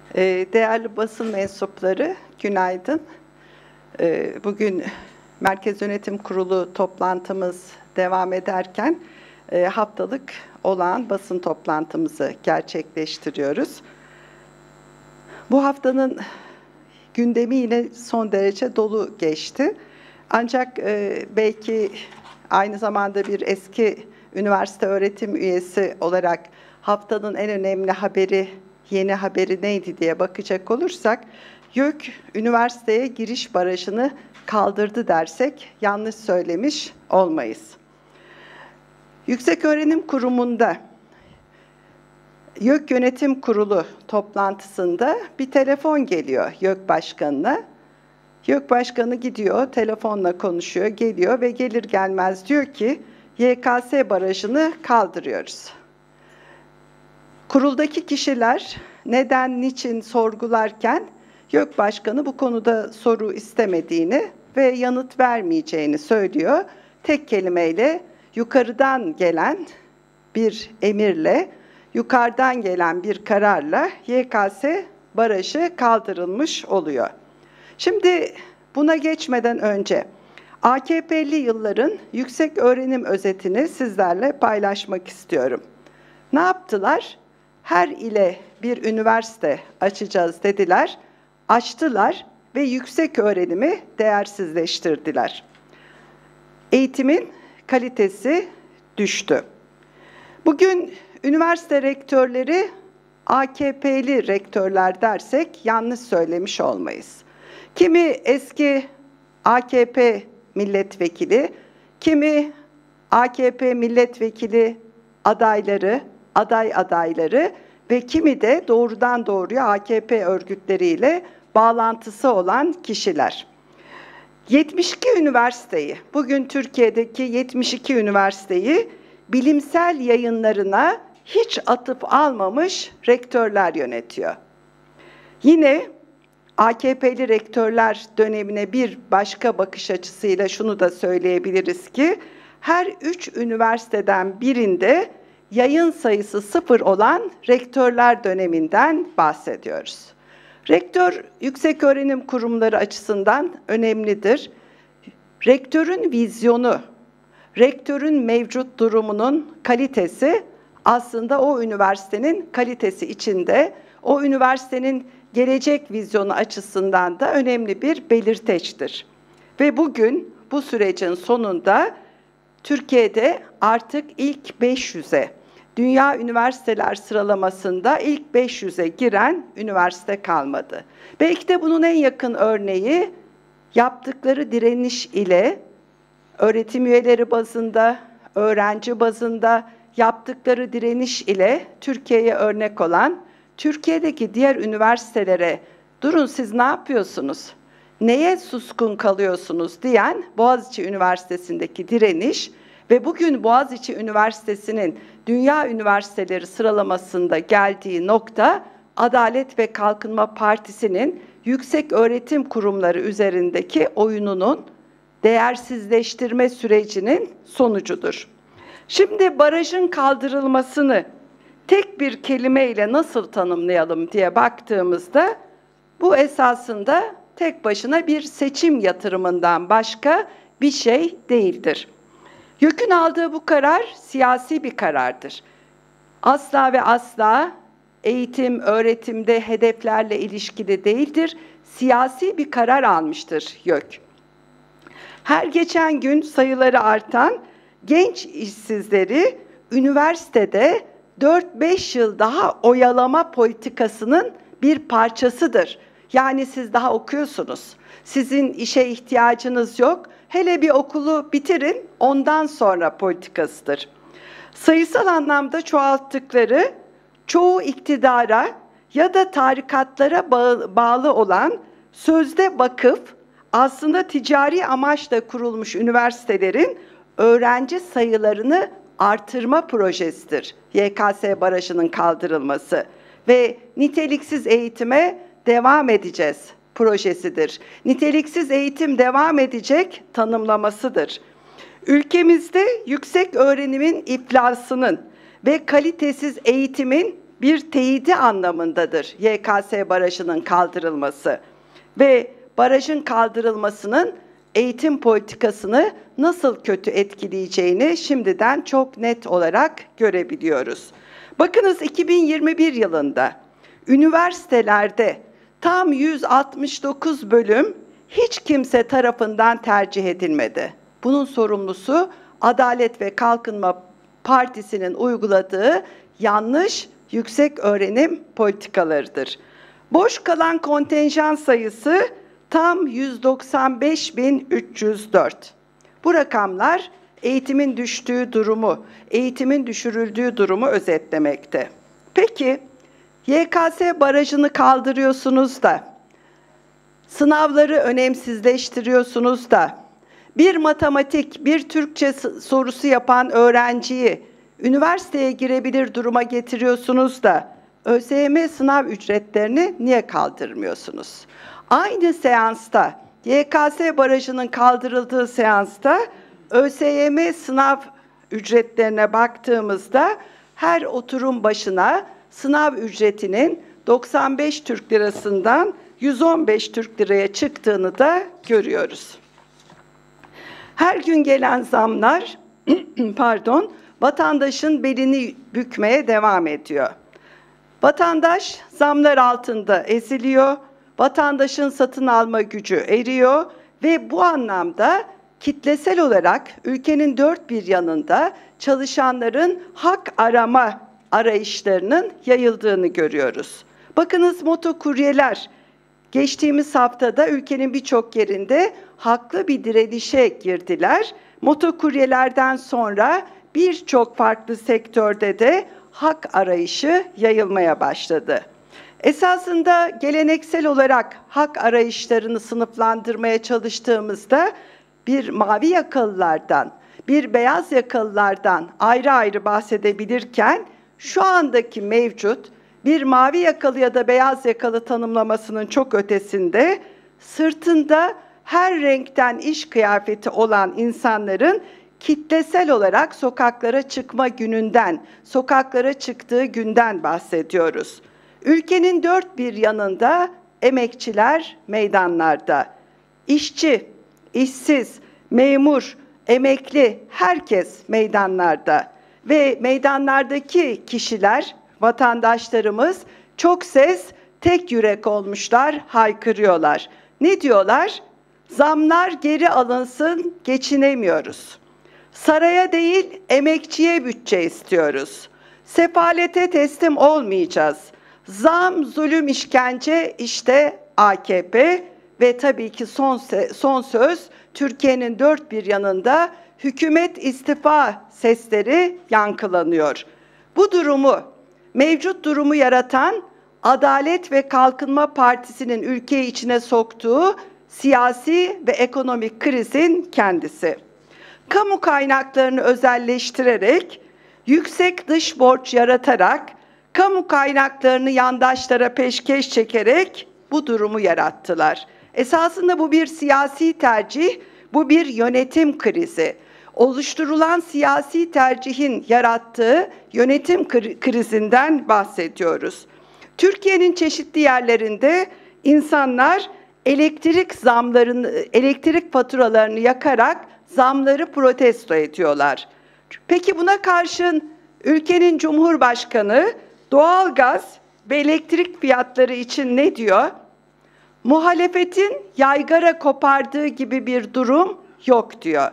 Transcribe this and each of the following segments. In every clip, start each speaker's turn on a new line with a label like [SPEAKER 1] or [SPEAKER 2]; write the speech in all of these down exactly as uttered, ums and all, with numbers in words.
[SPEAKER 1] Ee, Değerli basın mensupları, günaydın. Ee, Bugün Merkez Yönetim Kurulu toplantımız devam ederken e, haftalık olağan basın toplantımızı gerçekleştiriyoruz. Bu haftanın gündemi yine son derece dolu geçti. Ancak e, belki aynı zamanda bir eski üniversite öğretim üyesi olarak haftanın en önemli haberi, yeni haberi neydi diye bakacak olursak, YÖK üniversiteye giriş barajını kaldırdı dersek yanlış söylemiş olmayız. Yükseköğrenim Kurumu'nda YÖK Yönetim Kurulu toplantısında bir telefon geliyor YÖK Başkanı'na. YÖK Başkanı gidiyor, telefonla konuşuyor, geliyor ve gelir gelmez diyor ki Y K S barajını kaldırıyoruz. Kuruldaki kişiler neden, niçin sorgularken YÖK Başkanı bu konuda soru istemediğini ve yanıt vermeyeceğini söylüyor. Tek kelimeyle yukarıdan gelen bir emirle, yukarıdan gelen bir kararla Y K S barajı kaldırılmış oluyor. Şimdi buna geçmeden önce A K P'li yılların yüksek öğrenim özetini sizlerle paylaşmak istiyorum. Ne yaptılar? Her ile bir üniversite açacağız dediler, açtılar ve yüksek öğrenimi değersizleştirdiler. Eğitimin kalitesi düştü. Bugün üniversite rektörleri A K P'li rektörler dersek yanlış söylemiş olmayız. Kimi eski A K P milletvekili, kimi A K P milletvekili adayları, aday adayları ve kimi de doğrudan doğruya A K P örgütleriyle bağlantısı olan kişiler. yetmiş iki üniversiteyi, bugün Türkiye'deki yetmiş iki üniversiteyi bilimsel yayınlarına hiç atıp almamış rektörler yönetiyor. Yine A K P'li rektörler dönemine bir başka bakış açısıyla şunu da söyleyebiliriz ki, her üç üniversiteden birinde yayın sayısı sıfır olan rektörler döneminden bahsediyoruz. Rektör, yükseköğrenim kurumları açısından önemlidir. Rektörün vizyonu, rektörün mevcut durumunun kalitesi aslında o üniversitenin kalitesi içinde, o üniversitenin gelecek vizyonu açısından da önemli bir belirteçtir. Ve bugün bu sürecin sonunda Türkiye'de artık ilk beş yüze, dünya üniversiteler sıralamasında ilk beş yüze giren üniversite kalmadı. Belki de bunun en yakın örneği yaptıkları direniş ile öğretim üyeleri bazında, öğrenci bazında yaptıkları direniş ile Türkiye'ye örnek olan, Türkiye'deki diğer üniversitelere durun siz ne yapıyorsunuz, neye suskun kalıyorsunuz diyen Boğaziçi Üniversitesi'ndeki direniş ve bugün Boğaziçi Üniversitesi'nin dünya üniversiteleri sıralamasında geldiği nokta, Adalet ve Kalkınma Partisi'nin yüksek öğretim kurumları üzerindeki oyununun değersizleştirme sürecinin sonucudur. Şimdi barajın kaldırılmasını tek bir kelimeyle nasıl tanımlayalım diye baktığımızda, bu esasında tek başına bir seçim yatırımından başka bir şey değildir. YÖK'ün aldığı bu karar siyasi bir karardır. Asla ve asla eğitim, öğretimde hedeflerle ilişkili değildir. Siyasi bir karar almıştır YÖK. Her geçen gün sayıları artan genç işsizleri üniversitede dört beş yıl daha oyalama politikasının bir parçasıdır. Yani siz daha okuyorsunuz, sizin işe ihtiyacınız yok, hele bir okulu bitirin, ondan sonra politikasıdır. Sayısal anlamda çoğalttıkları, çoğu iktidara ya da tarikatlara bağlı olan sözde vakıf, aslında ticari amaçla kurulmuş üniversitelerin öğrenci sayılarını artırma projesidir Y K S barajının kaldırılması ve niteliksiz eğitime devam edeceğiz projesidir. Niteliksiz eğitim devam edecek tanımlamasıdır. Ülkemizde yüksek öğrenimin iflasının ve kalitesiz eğitimin bir teyidi anlamındadır Y K S barajının kaldırılması. Ve barajın kaldırılmasının eğitim politikasını nasıl kötü etkileyeceğini şimdiden çok net olarak görebiliyoruz. Bakınız iki bin yirmi bir yılında üniversitelerde tam yüz altmış dokuz bölüm hiç kimse tarafından tercih edilmedi. Bunun sorumlusu Adalet ve Kalkınma Partisi'nin uyguladığı yanlış yüksek öğrenim politikalarıdır. Boş kalan kontenjan sayısı tam yüz doksan beş bin üç yüz dört. Bu rakamlar eğitimin düştüğü durumu, eğitimin düşürüldüğü durumu özetlemekte. Peki, Y K S barajını kaldırıyorsunuz da, sınavları önemsizleştiriyorsunuz da, bir matematik, bir Türkçe sorusu yapan öğrenciyi üniversiteye girebilir duruma getiriyorsunuz da, Ö S Y M sınav ücretlerini niye kaldırmıyorsunuz? Aynı seansta, Y K S barajının kaldırıldığı seansta, Ö S Y M sınav ücretlerine baktığımızda, her oturum başına sınav ücretinin doksan beş Türk Lirası'ndan yüz on beş Türk Liraya çıktığını da görüyoruz. Her gün gelen zamlar, pardon, vatandaşın belini bükmeye devam ediyor. Vatandaş zamlar altında eziliyor, vatandaşın satın alma gücü eriyor ve bu anlamda kitlesel olarak ülkenin dört bir yanında çalışanların hak arama arayışlarının yayıldığını görüyoruz. Bakınız motokuryeler geçtiğimiz haftada ülkenin birçok yerinde haklı bir direnişe girdiler. Motokuryelerden sonra birçok farklı sektörde de hak arayışı yayılmaya başladı. Esasında geleneksel olarak hak arayışlarını sınıflandırmaya çalıştığımızda bir mavi yakalılardan, bir beyaz yakalılardan ayrı ayrı bahsedebilirken şu andaki mevcut bir mavi yakalı ya da beyaz yakalı tanımlamasının çok ötesinde sırtında her renkten iş kıyafeti olan insanların kitlesel olarak sokaklara çıkma gününden, sokaklara çıktığı günden bahsediyoruz. Ülkenin dört bir yanında emekçiler meydanlarda, işçi, işsiz, memur, emekli herkes meydanlarda ve meydanlardaki kişiler, vatandaşlarımız çok ses, tek yürek olmuşlar, haykırıyorlar. Ne diyorlar? Zamlar geri alınsın, geçinemiyoruz. Saraya değil, emekçiye bütçe istiyoruz. Sefalete teslim olmayacağız. Zam, zulüm, işkence işte A K P ve tabii ki son, son söz Türkiye'nin dört bir yanında hükümet istifa sesleri yankılanıyor. Bu durumu, mevcut durumu yaratan Adalet ve Kalkınma Partisi'nin ülkeyi içine soktuğu siyasi ve ekonomik krizin kendisi. Kamu kaynaklarını özelleştirerek, yüksek dış borç yaratarak, kamu kaynaklarını yandaşlara peşkeş çekerek bu durumu yarattılar. Esasında bu bir siyasi tercih, bu bir yönetim krizi. Oluşturulan siyasi tercihin yarattığı yönetim krizinden bahsediyoruz. Türkiye'nin çeşitli yerlerinde insanlar elektrik zamlarını, elektrik faturalarını yakarak zamları protesto ediyorlar. Peki buna karşın ülkenin Cumhurbaşkanı doğalgaz ve elektrik fiyatları için ne diyor? Muhalefetin yaygara kopardığı gibi bir durum yok diyor.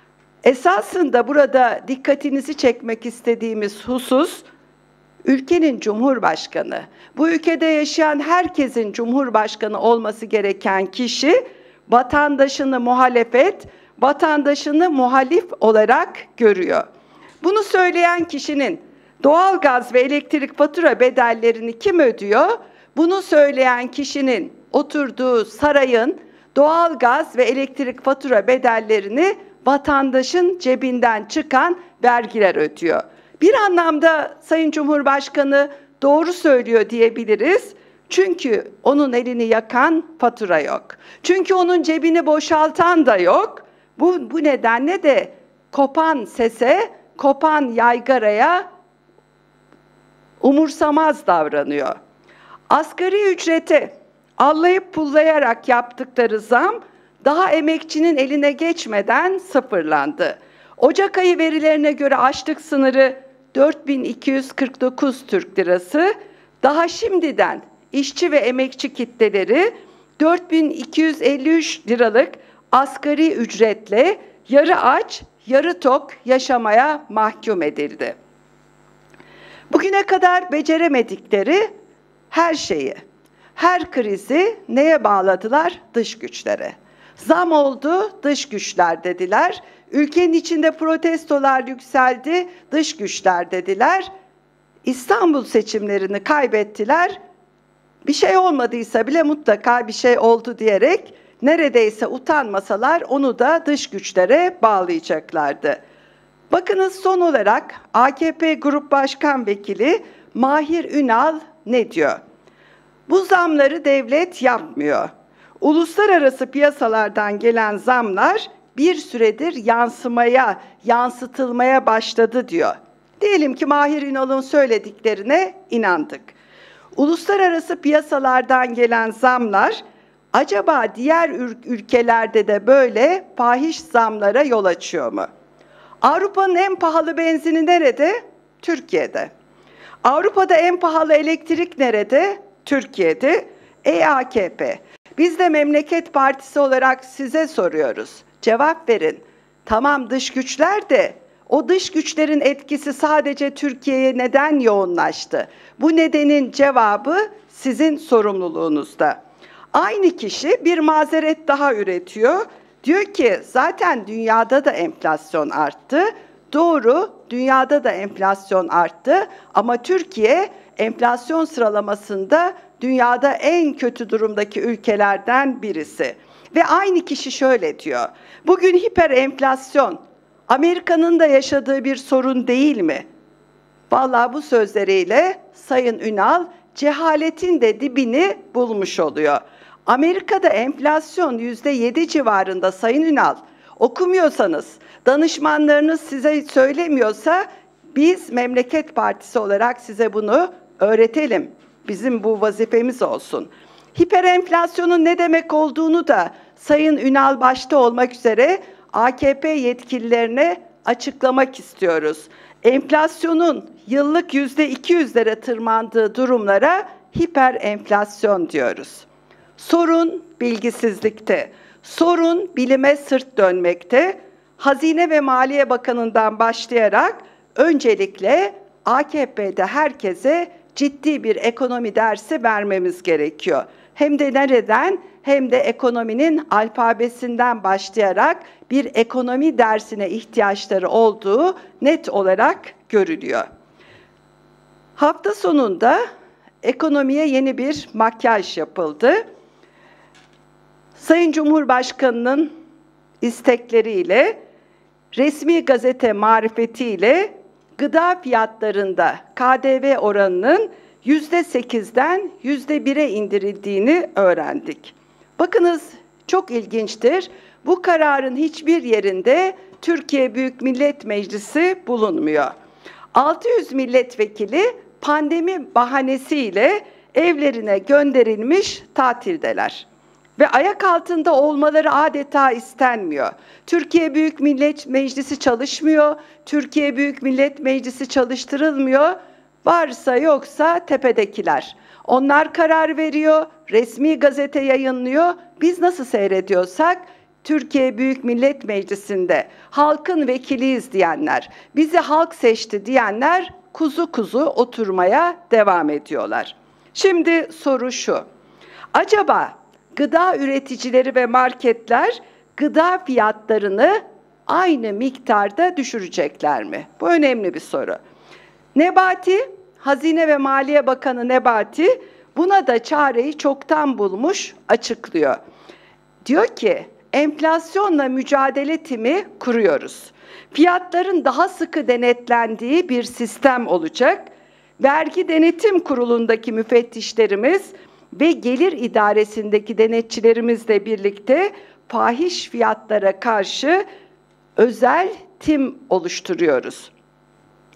[SPEAKER 1] Esasında burada dikkatinizi çekmek istediğimiz husus, ülkenin Cumhurbaşkanı, bu ülkede yaşayan herkesin Cumhurbaşkanı olması gereken kişi, vatandaşını muhalefet, vatandaşını muhalif olarak görüyor. Bunu söyleyen kişinin doğalgaz ve elektrik fatura bedellerini kim ödüyor? Bunu söyleyen kişinin oturduğu sarayın doğalgaz ve elektrik fatura bedellerini vatandaşın cebinden çıkan vergiler ödüyor. Bir anlamda Sayın Cumhurbaşkanı doğru söylüyor diyebiliriz. Çünkü onun elini yakan fatura yok. Çünkü onun cebini boşaltan da yok. Bu, bu nedenle de kopan sese, kopan yaygaraya umursamaz davranıyor. Asgari ücrete allayıp pullayarak yaptıkları zam daha emekçinin eline geçmeden sıfırlandı. Ocak ayı verilerine göre açlık sınırı dört bin iki yüz kırk dokuz Türk Lirası, daha şimdiden işçi ve emekçi kitleleri dört bin iki yüz elli üç liralık asgari ücretle yarı aç, yarı tok yaşamaya mahkum edildi. Bugüne kadar beceremedikleri her şeyi, her krizi neye bağladılar? Dış güçlere. Zam oldu, dış güçler dediler. Ülkenin içinde protestolar yükseldi, dış güçler dediler. İstanbul seçimlerini kaybettiler. Bir şey olmadıysa bile mutlaka bir şey oldu diyerek neredeyse utanmasalar onu da dış güçlere bağlayacaklardı. Bakınız son olarak A K P Grup Başkan Vekili Mahir Ünal ne diyor? Bu zamları devlet yapmıyor. Uluslararası piyasalardan gelen zamlar bir süredir yansımaya, yansıtılmaya başladı diyor. Diyelim ki Mahir Ünal'ın söylediklerine inandık. Uluslararası piyasalardan gelen zamlar acaba diğer ülkelerde de böyle fahiş zamlara yol açıyor mu? Avrupa'nın en pahalı benzini nerede? Türkiye'de. Avrupa'da en pahalı elektrik nerede? Türkiye'de. Ey A K P, biz de Memleket Partisi olarak size soruyoruz. Cevap verin. Tamam, dış güçler de o dış güçlerin etkisi sadece Türkiye'ye neden yoğunlaştı? Bu nedenin cevabı sizin sorumluluğunuzda. Aynı kişi bir mazeret daha üretiyor. Diyor ki zaten dünyada da enflasyon arttı. Doğru, dünyada da enflasyon arttı ama Türkiye enflasyon sıralamasında dünyada en kötü durumdaki ülkelerden birisi. Ve aynı kişi şöyle diyor. Bugün hiper enflasyon Amerika'nın da yaşadığı bir sorun değil mi? Vallahi bu sözleriyle Sayın Ünal cehaletin de dibini bulmuş oluyor. Amerika'da enflasyon yüzde yedi civarında Sayın Ünal. Okumuyorsanız, danışmanlarınız size söylemiyorsa biz Memleket Partisi olarak size bunu öğretelim. Bizim bu vazifemiz olsun. Hiperenflasyonun ne demek olduğunu da Sayın Ünal başta olmak üzere A K P yetkililerine açıklamak istiyoruz. Enflasyonun yıllık yüzde iki yüzlere tırmandığı durumlara hiperenflasyon diyoruz. Sorun bilgisizlikte, sorun bilime sırt dönmekte. Hazine ve Maliye Bakanı'ndan başlayarak öncelikle A K P'de herkese ciddi bir ekonomi dersi vermemiz gerekiyor. Hem de nereden? Hem de ekonominin alfabesinden başlayarak bir ekonomi dersine ihtiyaçları olduğu net olarak görülüyor. Hafta sonunda ekonomiye yeni bir makyaj yapıldı. Sayın Cumhurbaşkanı'nın istekleriyle, resmi gazete marifetiyle gıda fiyatlarında K D V oranının yüzde sekizden yüzde bire indirildiğini öğrendik. Bakınız çok ilginçtir. Bu kararın hiçbir yerinde Türkiye Büyük Millet Meclisi bulunmuyor. altı yüz milletvekili pandemi bahanesiyle evlerine gönderilmiş tatildeler. Ve ayak altında olmaları adeta istenmiyor. Türkiye Büyük Millet Meclisi çalışmıyor, Türkiye Büyük Millet Meclisi çalıştırılmıyor. Varsa yoksa tepedekiler. Onlar karar veriyor, resmi gazete yayınlıyor. Biz nasıl seyrediyorsak Türkiye Büyük Millet Meclisi'nde halkın vekiliyiz diyenler, bizi halk seçti diyenler kuzu kuzu oturmaya devam ediyorlar. Şimdi soru şu. Acaba gıda üreticileri ve marketler gıda fiyatlarını aynı miktarda düşürecekler mi? Bu önemli bir soru. Nebati, Hazine ve Maliye Bakanı Nebati buna da çareyi çoktan bulmuş, açıklıyor. Diyor ki, enflasyonla mücadele timi kuruyoruz. Fiyatların daha sıkı denetlendiği bir sistem olacak. Vergi Denetim Kurulu'ndaki müfettişlerimiz ve gelir idaresindeki denetçilerimizle birlikte fahiş fiyatlara karşı özel tim oluşturuyoruz.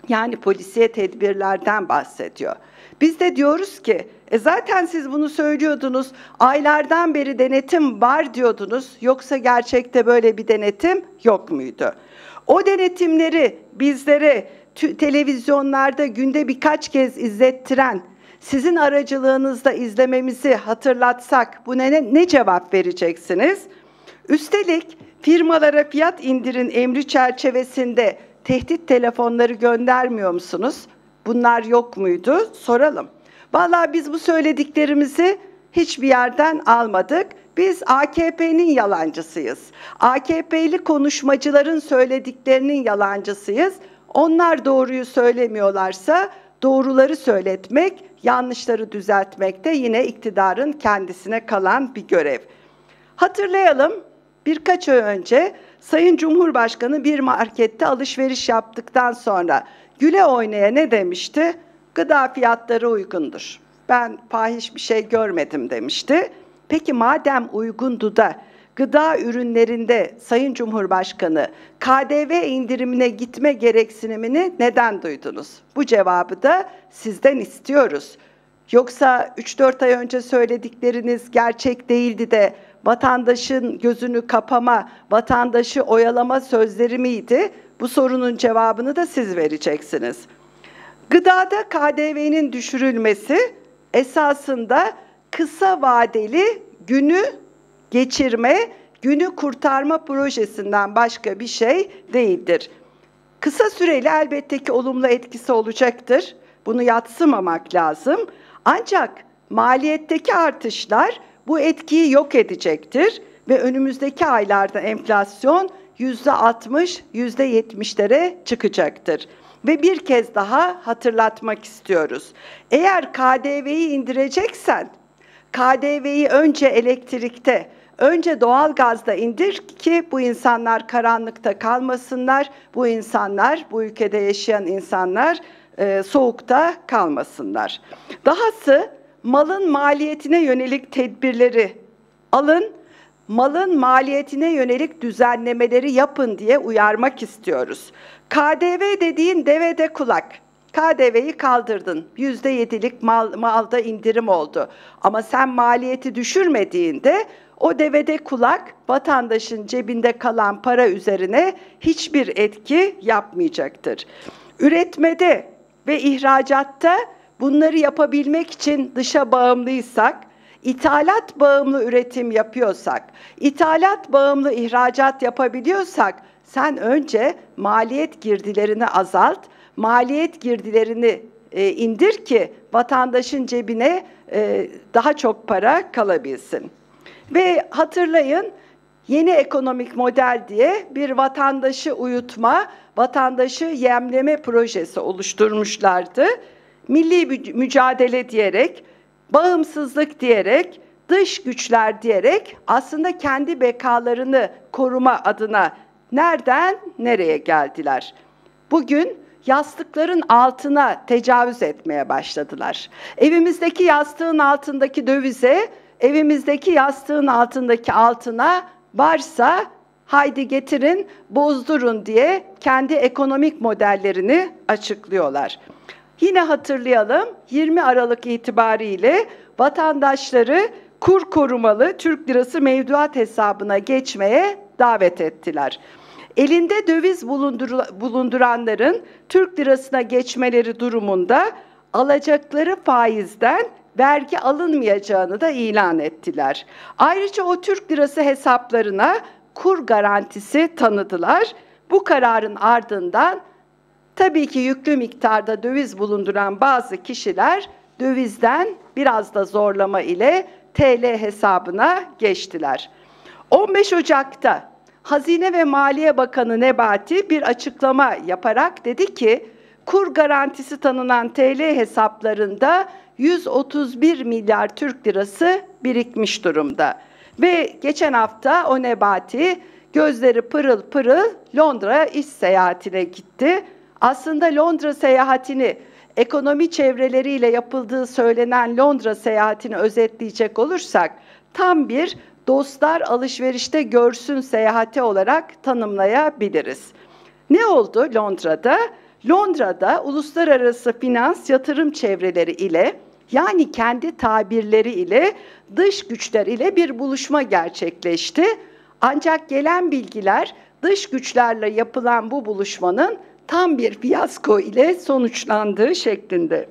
[SPEAKER 1] Yani polisiye tedbirlerden bahsediyor. Biz de diyoruz ki, e zaten siz bunu söylüyordunuz, aylardan beri denetim var diyordunuz, yoksa gerçekte böyle bir denetim yok muydu? O denetimleri bizlere televizyonlarda günde birkaç kez izlettiren, sizin aracılığınızda izlememizi hatırlatsak, buna ne, ne cevap vereceksiniz? Üstelik firmalara fiyat indirin emri çerçevesinde tehdit telefonları göndermiyor musunuz? Bunlar yok muydu? Soralım. Vallahi biz bu söylediklerimizi hiçbir yerden almadık. Biz A K P'nin yalancısıyız. A K P'li konuşmacıların söylediklerinin yalancısıyız. Onlar doğruyu söylemiyorlarsa doğruları söyletmek, yanlışları düzeltmek de yine iktidarın kendisine kalan bir görev. Hatırlayalım, birkaç ay önce Sayın Cumhurbaşkanı bir markette alışveriş yaptıktan sonra güle oynaya ne demişti? Gıda fiyatları uygundur. Ben fahiş bir şey görmedim demişti. Peki madem uygundu da gıda ürünlerinde Sayın Cumhurbaşkanı K D V indirimine gitme gereksinimini neden duydunuz? Bu cevabı da sizden istiyoruz. Yoksa üç dört ay önce söyledikleriniz gerçek değildi de vatandaşın gözünü kapama, vatandaşı oyalama sözleri miydi? Bu sorunun cevabını da siz vereceksiniz. Gıdada K D V'nin düşürülmesi esasında kısa vadeli günü geçirme, günü kurtarma projesinden başka bir şey değildir. Kısa süreli elbette ki olumlu etkisi olacaktır. Bunu yadsımamak lazım. Ancak maliyetteki artışlar bu etkiyi yok edecektir ve önümüzdeki aylarda enflasyon yüzde altmış, yüzde yetmişlere çıkacaktır. Ve bir kez daha hatırlatmak istiyoruz. Eğer K D V'yi indireceksen, K D V'yi önce elektrikte, önce doğalgazda indir ki bu insanlar karanlıkta kalmasınlar, bu insanlar, bu ülkede yaşayan insanlar e, soğukta kalmasınlar. Dahası malın maliyetine yönelik tedbirleri alın, malın maliyetine yönelik düzenlemeleri yapın diye uyarmak istiyoruz. K D V dediğin devede kulak. K D V'yi kaldırdın. yüzde yedilik mal, malda indirim oldu. Ama sen maliyeti düşürmediğinde o devede kulak vatandaşın cebinde kalan para üzerine hiçbir etki yapmayacaktır. Üretmede ve ihracatta bunları yapabilmek için dışa bağımlıysak, ithalat bağımlı üretim yapıyorsak, ithalat bağımlı ihracat yapabiliyorsak, sen önce maliyet girdilerini azalt, maliyet girdilerini e, indir ki vatandaşın cebine e, daha çok para kalabilsin. Ve hatırlayın, yeni ekonomik model diye bir vatandaşı uyutma, vatandaşı yemleme projesi oluşturmuşlardı. Milli mücadele diyerek, bağımsızlık diyerek, dış güçler diyerek aslında kendi bekalarını koruma adına nereden nereye geldiler? Bugün yastıkların altına tecavüz etmeye başladılar. Evimizdeki yastığın altındaki dövize, evimizdeki yastığın altındaki altına varsa haydi getirin, bozdurun diye kendi ekonomik modellerini açıklıyorlar. Yine hatırlayalım, yirmi Aralık itibariyle vatandaşları kur korumalı Türk lirası mevduat hesabına geçmeye davet ettiler. Elinde döviz bulunduranların Türk lirasına geçmeleri durumunda alacakları faizden vergi alınmayacağını da ilan ettiler. Ayrıca o Türk lirası hesaplarına kur garantisi tanıdılar. Bu kararın ardından tabii ki yüklü miktarda döviz bulunduran bazı kişiler dövizden biraz da zorlama ile T L hesabına geçtiler. on beş Ocak'ta Hazine ve Maliye Bakanı Nebati bir açıklama yaparak dedi ki, kur garantisi tanınan T L hesaplarında yüz otuz bir milyar Türk lirası birikmiş durumda. Ve geçen hafta o Nebati gözleri pırıl pırıl Londra iş seyahatine gitti. Aslında Londra seyahatini, ekonomi çevreleriyle yapıldığı söylenen Londra seyahatini özetleyecek olursak, tam bir dostlar alışverişte görsün seyahati olarak tanımlayabiliriz. Ne oldu Londra'da? Londra'da uluslararası finans yatırım çevreleri ile, yani kendi tabirleri ile, dış güçler ile bir buluşma gerçekleşti. Ancak gelen bilgiler dış güçlerle yapılan bu buluşmanın tam bir fiyasko ile sonuçlandığı şeklinde.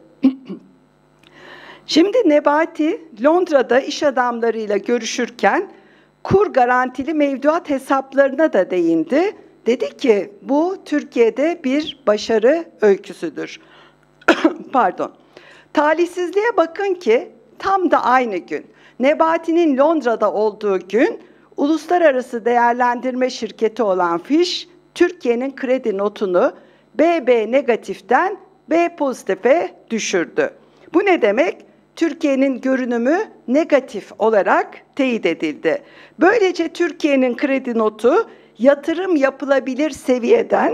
[SPEAKER 1] Şimdi Nebati Londra'da iş adamlarıyla görüşürken kur garantili mevduat hesaplarına da değindi. Dedi ki bu Türkiye'de bir başarı öyküsüdür. Pardon. Talihsizliğe bakın ki tam da aynı gün, Nebati'nin Londra'da olduğu gün, uluslararası değerlendirme şirketi olan Fitch, Türkiye'nin kredi notunu B B negatiften B pozitife düşürdü. Bu ne demek? Türkiye'nin görünümü negatif olarak teyit edildi. Böylece Türkiye'nin kredi notu yatırım yapılabilir seviyeden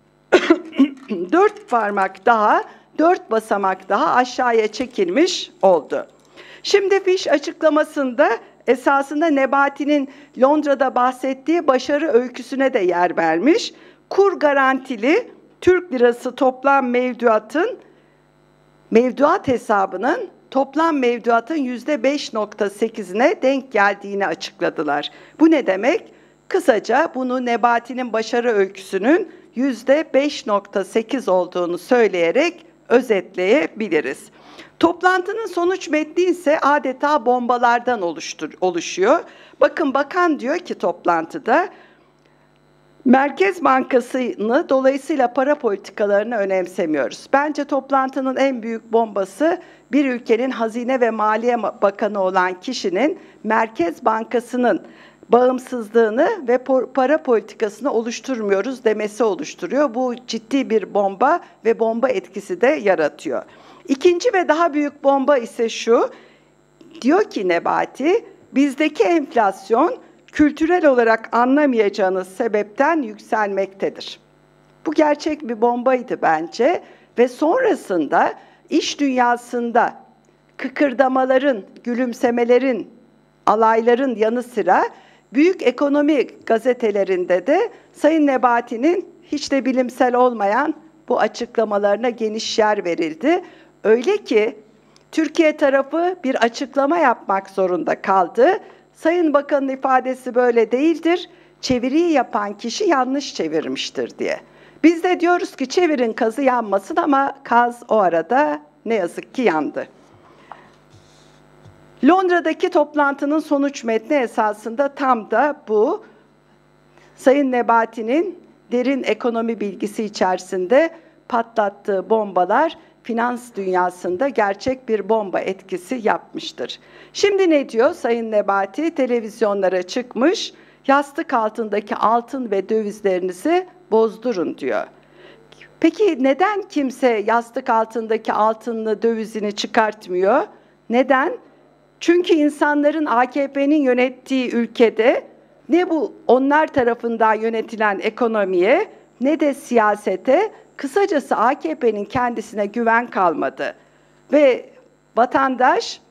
[SPEAKER 1] dört parmak daha, dört basamak daha aşağıya çekilmiş oldu. Şimdi Fitch açıklamasında esasında Nebati'nin Londra'da bahsettiği başarı öyküsüne de yer vermiş. Kur garantili Türk lirası toplam mevduatın, mevduat hesabının toplam mevduatın yüzde beş nokta sekizine denk geldiğini açıkladılar. Bu ne demek? Kısaca bunu Nebati'nin başarı öyküsünün yüzde beş nokta sekiz olduğunu söyleyerek özetleyebiliriz. Toplantının sonuç metni ise adeta bombalardan oluştur, oluşuyor. Bakın bakan diyor ki toplantıda, Merkez Bankası'nı dolayısıyla para politikalarını önemsemiyoruz. Bence toplantının en büyük bombası bir ülkenin Hazine ve Maliye Bakanı olan kişinin Merkez Bankası'nın bağımsızlığını ve para politikasını oluşturmuyoruz demesi oluşturuyor. Bu ciddi bir bomba ve bomba etkisi de yaratıyor. İkinci ve daha büyük bomba ise şu, diyor ki Nebati, bizdeki enflasyon kültürel olarak anlamayacağınız sebepten yükselmektedir. Bu gerçek bir bombaydı bence ve sonrasında iş dünyasında kıkırdamaların, gülümsemelerin, alayların yanı sıra büyük ekonomi gazetelerinde de Sayın Nebati'nin hiç de bilimsel olmayan bu açıklamalarına geniş yer verildi. Öyle ki Türkiye tarafı bir açıklama yapmak zorunda kaldı. Sayın Bakan'ın ifadesi böyle değildir, çeviriyi yapan kişi yanlış çevirmiştir diye. Biz de diyoruz ki çevirin kazı yanmasın ama kaz o arada ne yazık ki yandı. Londra'daki toplantının sonuç metni esasında tam da bu. Sayın Nebati'nin derin ekonomi bilgisi içerisinde patlattığı bombalar finans dünyasında gerçek bir bomba etkisi yapmıştır. Şimdi ne diyor Sayın Nebati? Televizyonlara çıkmış, yastık altındaki altın ve dövizlerinizi bozdurun diyor. Peki neden kimse yastık altındaki altınlı dövizini çıkartmıyor? Neden? Çünkü insanların A K P'nin yönettiği ülkede ne bu onlar tarafından yönetilen ekonomiye ne de siyasete, kısacası A K P'nin kendisine güven kalmadı. Ve vatandaş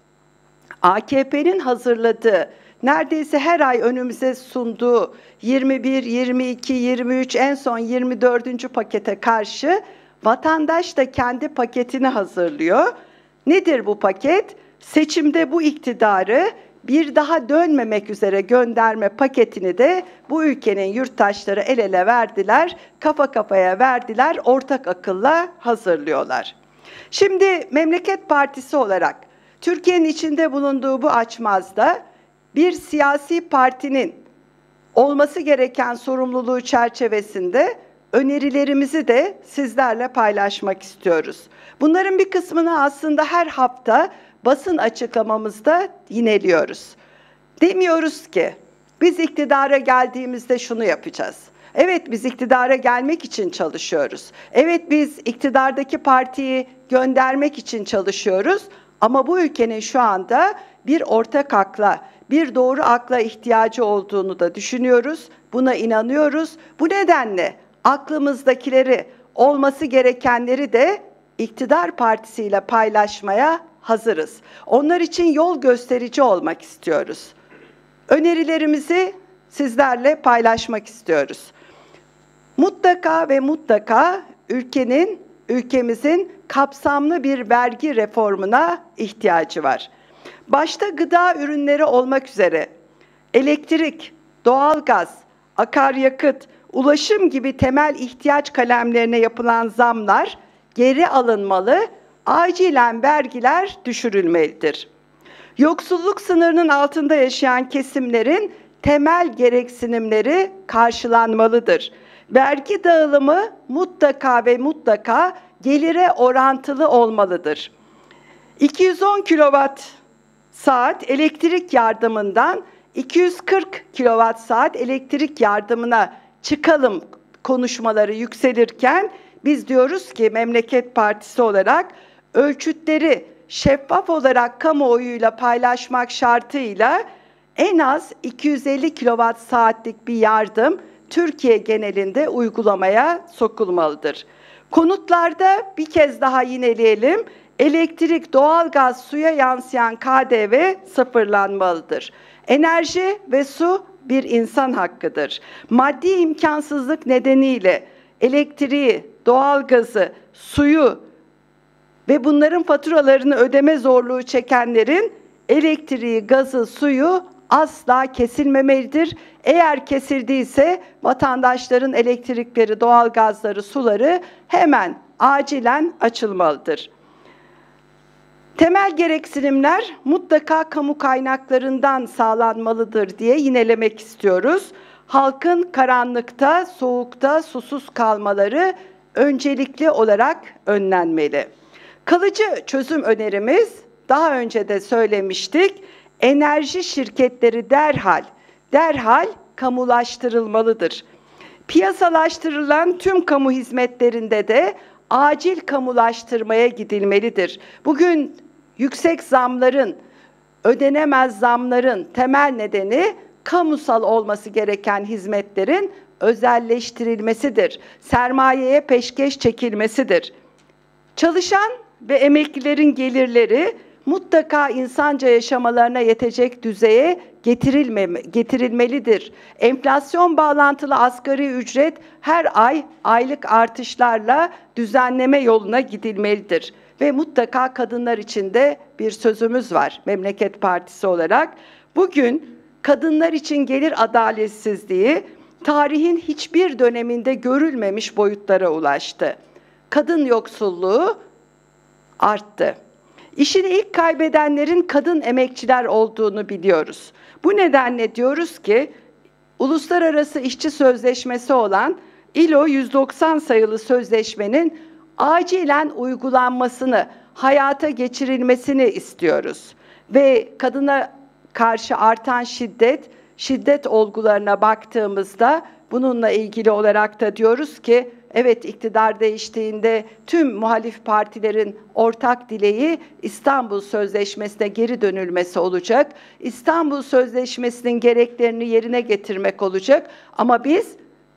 [SPEAKER 1] A K P'nin hazırladığı, neredeyse her ay önümüze sunduğu yirmi bir, yirmi iki, yirmi üç, en son yirmi dördüncü pakete karşı vatandaş da kendi paketini hazırlıyor. Nedir bu paket? Seçimde bu iktidarı bir daha dönmemek üzere gönderme paketini de bu ülkenin yurttaşları el ele verdiler, kafa kafaya verdiler, ortak akılla hazırlıyorlar. Şimdi Memleket Partisi olarak Türkiye'nin içinde bulunduğu bu açmazda bir siyasi partinin olması gereken sorumluluğu çerçevesinde önerilerimizi de sizlerle paylaşmak istiyoruz. Bunların bir kısmını aslında her hafta basın açıklamamızda yineliyoruz. Demiyoruz ki biz iktidara geldiğimizde şunu yapacağız. Evet, biz iktidara gelmek için çalışıyoruz. Evet, biz iktidardaki partiyi göndermek için çalışıyoruz. Ama bu ülkenin şu anda bir ortak akla, bir doğru akla ihtiyacı olduğunu da düşünüyoruz. Buna inanıyoruz. Bu nedenle aklımızdakileri, olması gerekenleri de iktidar partisiyle paylaşmaya hazırız. Onlar için yol gösterici olmak istiyoruz. Önerilerimizi sizlerle paylaşmak istiyoruz. Mutlaka ve mutlaka ülkenin, ülkemizin kapsamlı bir vergi reformuna ihtiyacı var. Başta gıda ürünleri olmak üzere elektrik, doğalgaz, akaryakıt, ulaşım gibi temel ihtiyaç kalemlerine yapılan zamlar geri alınmalı, acilen vergiler düşürülmelidir. Yoksulluk sınırının altında yaşayan kesimlerin temel gereksinimleri karşılanmalıdır. Vergi dağılımı mutlaka ve mutlaka gelire orantılı olmalıdır. iki yüz on kilowatt saat elektrik yardımından iki yüz kırk kilowatt saat elektrik yardımına çıkalım konuşmaları yükselirken biz diyoruz ki Memleket Partisi olarak ölçütleri şeffaf olarak kamuoyuyla paylaşmak şartıyla en az iki yüz elli kilowatt saatlik bir yardım Türkiye genelinde uygulamaya sokulmalıdır. Konutlarda bir kez daha yineleyelim. Elektrik, doğalgaz, suya yansıyan K D V sıfırlanmalıdır. Enerji ve su bir insan hakkıdır. Maddi imkansızlık nedeniyle elektriği, doğalgazı, suyu ve bunların faturalarını ödeme zorluğu çekenlerin elektriği, gazı, suyu asla kesilmemelidir. Eğer kesildiyse vatandaşların elektrikleri, doğalgazları, suları hemen acilen açılmalıdır. Temel gereksinimler mutlaka kamu kaynaklarından sağlanmalıdır diye yinelemek istiyoruz. Halkın karanlıkta, soğukta, susuz kalmaları öncelikli olarak önlenmeli. Kalıcı çözüm önerimiz, daha önce de söylemiştik, enerji şirketleri derhal, derhal kamulaştırılmalıdır. Piyasalaştırılan tüm kamu hizmetlerinde de acil kamulaştırmaya gidilmelidir. Bugün yüksek zamların, ödenemez zamların temel nedeni kamusal olması gereken hizmetlerin özelleştirilmesidir. Sermayeye peşkeş çekilmesidir. Çalışan ve emeklilerin gelirleri mutlaka insanca yaşamalarına yetecek düzeye getirilme, getirilmelidir. Enflasyon bağlantılı asgari ücret her ay aylık artışlarla düzenleme yoluna gidilmelidir. Ve mutlaka kadınlar için de bir sözümüz var Memleket Partisi olarak. Bugün kadınlar için gelir adaletsizliği tarihin hiçbir döneminde görülmemiş boyutlara ulaştı. Kadın yoksulluğu arttı. İşini ilk kaybedenlerin kadın emekçiler olduğunu biliyoruz. Bu nedenle diyoruz ki Uluslararası İşçi Sözleşmesi olan İ L O yüz doksan sayılı sözleşmenin acilen uygulanmasını, hayata geçirilmesini istiyoruz. Ve kadına karşı artan şiddet, şiddet olgularına baktığımızda bununla ilgili olarak da diyoruz ki evet, iktidar değiştiğinde tüm muhalif partilerin ortak dileği İstanbul Sözleşmesi'ne geri dönülmesi olacak. İstanbul Sözleşmesi'nin gereklerini yerine getirmek olacak. Ama biz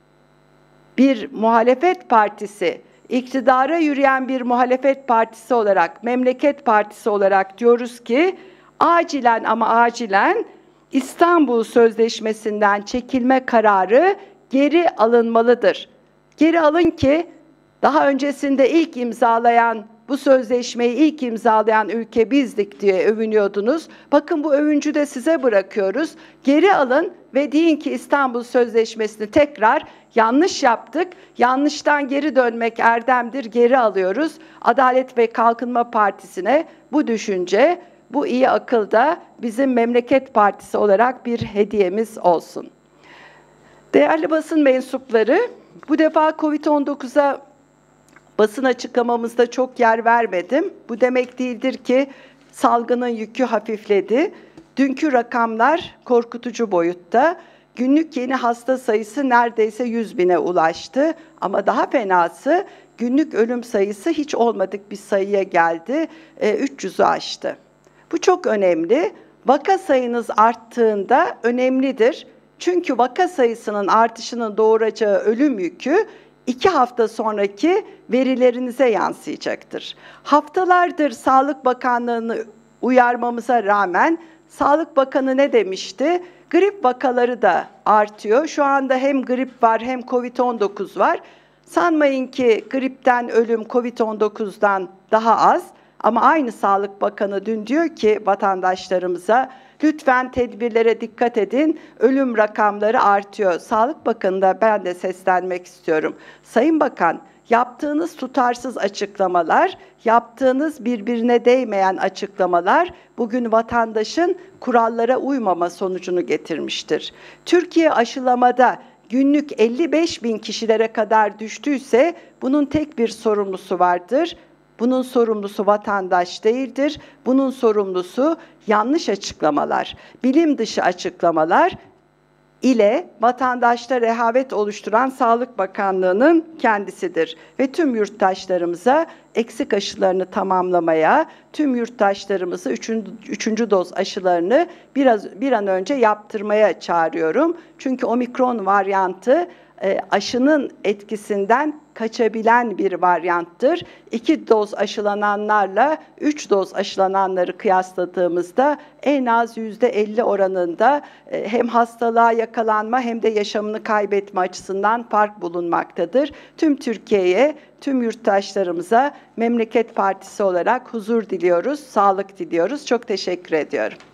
[SPEAKER 1] bir muhalefet partisi, iktidara yürüyen bir muhalefet partisi olarak, Memleket Partisi olarak diyoruz ki acilen ama acilen İstanbul Sözleşmesi'nden çekilme kararı geri alınmalıdır. Geri alın ki daha öncesinde ilk imzalayan, bu sözleşmeyi ilk imzalayan ülke bizdik diye övünüyordunuz. Bakın bu övüncü de size bırakıyoruz. Geri alın ve deyin ki İstanbul Sözleşmesi'ni tekrar yanlış yaptık. Yanlıştan geri dönmek erdemdir, geri alıyoruz. Adalet ve Kalkınma Partisi'ne bu düşünce, bu iyi akıl da bizim Memleket Partisi olarak bir hediyemiz olsun. Değerli basın mensupları, bu defa kovid on dokuza basın açıklamamızda çok yer vermedim. Bu demek değildir ki salgının yükü hafifledi. Dünkü rakamlar korkutucu boyutta. Günlük yeni hasta sayısı neredeyse yüz bine ulaştı. Ama daha fenası günlük ölüm sayısı hiç olmadık bir sayıya geldi. E, üç yüzü aştı. Bu çok önemli. Vaka sayınız arttığında önemlidir. Çünkü vaka sayısının artışının doğuracağı ölüm yükü iki hafta sonraki verilerinize yansıyacaktır. Haftalardır Sağlık Bakanlığı'nı uyarmamıza rağmen Sağlık Bakanı ne demişti? Grip vakaları da artıyor. Şu anda hem grip var hem kovid on dokuz var. Sanmayın ki gripten ölüm kovid on dokuzdan daha az, ama aynı Sağlık Bakanı dün diyor ki vatandaşlarımıza lütfen tedbirlere dikkat edin, ölüm rakamları artıyor. Sağlık Bakanı'na ben de seslenmek istiyorum. Sayın Bakan, yaptığınız tutarsız açıklamalar, yaptığınız birbirine değmeyen açıklamalar bugün vatandaşın kurallara uymama sonucunu getirmiştir. Türkiye aşılamada günlük elli beş bin kişilere kadar düştüyse bunun tek bir sorumlusu vardır. Bunun sorumlusu vatandaş değildir. Bunun sorumlusu yanlış açıklamalar, bilim dışı açıklamalar ile vatandaşta rehavet oluşturan Sağlık Bakanlığı'nın kendisidir. Ve tüm yurttaşlarımıza eksik aşılarını tamamlamaya, tüm yurttaşlarımızı üçüncü, üçüncü doz aşılarını biraz bir an önce yaptırmaya çağırıyorum. Çünkü omikron varyantı aşının etkisinden kaçabilen bir varyanttır. İki doz aşılananlarla üç doz aşılananları kıyasladığımızda en az yüzde elli oranında hem hastalığa yakalanma hem de yaşamını kaybetme açısından fark bulunmaktadır. Tüm Türkiye'ye, tüm yurttaşlarımıza Memleket Partisi olarak huzur diliyoruz, sağlık diliyoruz. Çok teşekkür ediyorum.